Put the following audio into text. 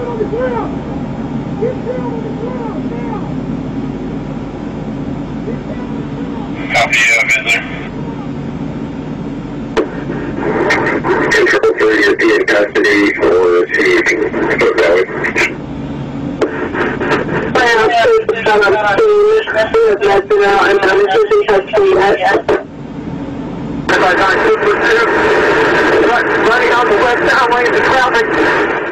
on the ground! Get down on the ground now! Get down on the ground! Copy, visitor. Control 3 is in custody for seizing Foot Valley. Well, this is in custody yet. Running on the west downlane of the traffic.